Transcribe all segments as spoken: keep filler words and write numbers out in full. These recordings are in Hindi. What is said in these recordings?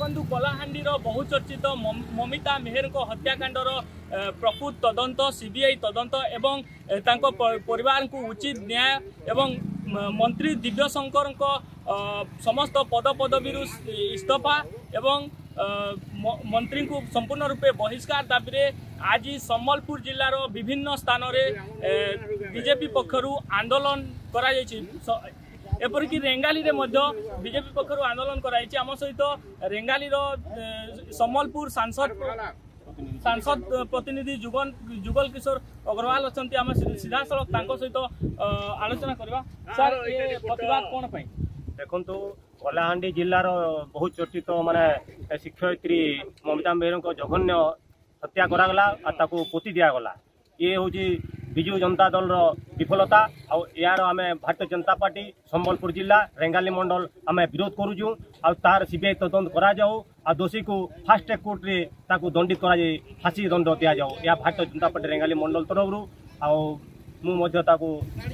देखु कलाहांडी बहुचर्चित ममिता मेहर को हत्याकांडर प्रकृत तदंत सीबीआई तदंत एवं तांको परिवार को उचित न्याय एवं मंत्री दिव्यशंकर को समस्त पद पदवी इस्तीफा एवं मंत्री को संपूर्ण रूपे बहिष्कार दाबी आज सम्बलपुर जिलार विभिन्न स्थान में बीजेपी पक्षरु आंदोलन करा एपरिक रेंगाली रे मध्य बीजेपी पक्षरु आंदोलन कराई आम सहित रेंगाली सम्बलपुर सांसद सांसद प्रतिनिधि जुगल जुगल किशोर अग्रवाल अच्छा आम सीधा सड़क सहित आलोचना करवा सर ये प्रतिवाद कौन पाई देखो कलाहांडी जिलार बहुत चर्चित माने शिक्षयित्री ममिता मेहर को जघन्य हत्या करागला और पोती दिगला ये हूँ विजु जनता दल विफलता आर आम भारतीय जनता पार्टी संबलपुर जिला रेंगाली मंडल आम विरोध करुचु आर सीबीआई तदंत करा जाऊ आ दोषी को फास्ट ट्रैक कोर्ट रे ताकू दंडित करा जाए फांसी दंड दि जाऊ या भारतीय जनता पार्टी रेंगाली मंडल तरफ आजू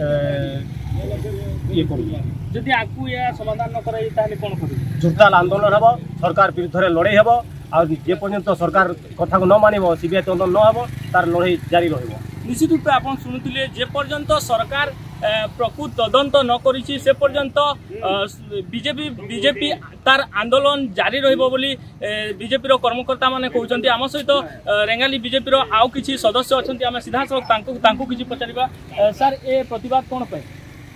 ये जदि आपको या समाधान न कराई ताले कोन करू जोरदार आंदोलन हेबो सरकार विरुद्ध रे लड़ाई हेबो आ जे पर्यंत सरकार कथा को न मानिबो सीबीआई तदंत न हेबो तार लड़ाई जारी रहइबो। निश्चित रूपे आपण सुनुतिले जे पर्यंत सरकार प्रकृत तदंत न करिछि से पर्यंत बीजेपी बीजेपी तार आंदोलन जारी रहिबो बोली बीजेपी रो कर्मकर्ता माने कहउछन्ती आम सहित रेंगाली बीजेपी रो आउ किछि सदस्य अछन्ती आम सीधा सड़क तांको तांको किछि पचारिबा सर ए प्रतिवाद कोन पे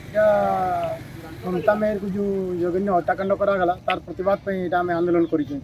ममता मेहर को जो जघन्य हत्याकांड करागला तार प्रतिवाद पे इटा आम आंदोलन करिछु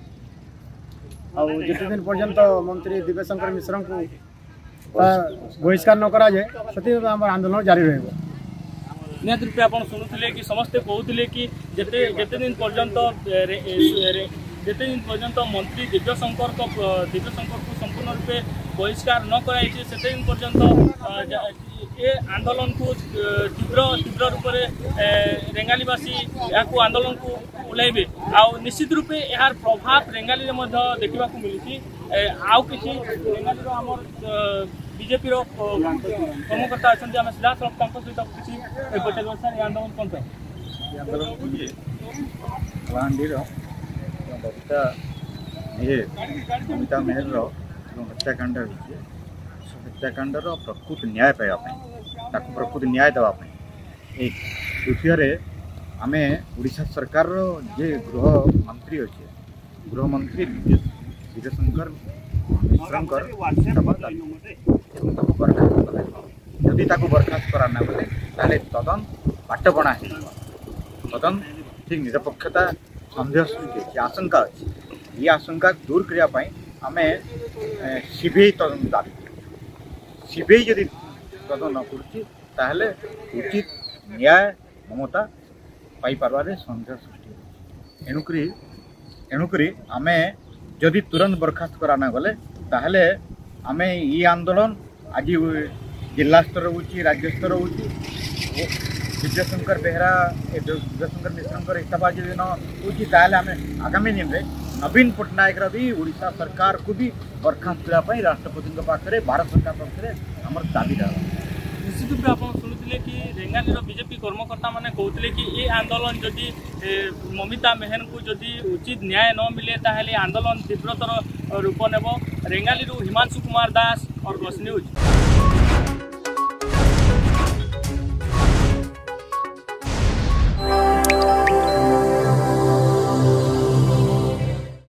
जिते दिन पर्यंत मंत्री दिव्यशंकर मिश्र को बहिष्कार न करा जाए से आंदोलन जारी रहिबो। निहत रूपे आप शुणुले कि समस्ते कहते कि जेते जेते दिन पर्यंत जेते दिन पर्यंत मंत्री दिव्यशंकर को दिव्यशंकर को संपूर्ण रूपे बहिष्कार न कराई से दिन पर्यंत ये आंदोलन को तीव्र तीव्र रूप से रेंगालीवासी या आंदोलन को उलैबे आ निश्चित रूपे यार प्रभाव रेंगाली देखा मिली आउ किसी रेंगाली आम बीजेपी कर्मकर्ता अच्छा आम सीधा सड़क सहित किसी पचार सर आंदोलन कौन पे आंदोलन कलाहांडी बबिता मेहर ममिता मेहर जो हत्याकांड हत्याकांडर प्रकृत न्याय पाइबा प्रकृत न्याय देवाई द्वितीय आम ओडिशा सरकार जे गृह मंत्री अच्छे गृह मंत्री दिव्यशंकर मिश्रंकर जदि बर्खास्त कराना बोले ताले तदंत बाट बना तदंत ठीक निरपेक्षता सन्देह सृष्टि आशंका अच्छी ये आशंका दूर करने आम सीबीआई तदंत दाबी सीबीआई जदि तदंत न करुच्ची उचित न्याय ममता पाई पार्बारे सन्देह सृष्टि एणुकरी एणुकरी आम जदि तुरंत बर्खास्त कराना गले ताहले आम ये आंदोलन आज जिला स्तर हो राज्य स्तर हो दिव्यशंकर बेहरा दिव्यशंकर मिश्र इस्तीफा जदि न होता आम आगामी दिन में नवीन पट्टनायक भी ओडिशा सरकार को भी बर्खास्त करने राष्ट्रपति पाखे भारत सरकार पक्ष आम दाबी रहा। निश्चित रूप आप शुणुले कि रेंगाली बीजेपी कर्मकर्ता माने कहते कि ये आंदोलन जदि ममिता मेहर को जदि उचित न्याय न मिले ताहले आंदोलन तीव्रतर रूप नेब। रेंगाली हिमांशु कुमार दास और गस न्यूज।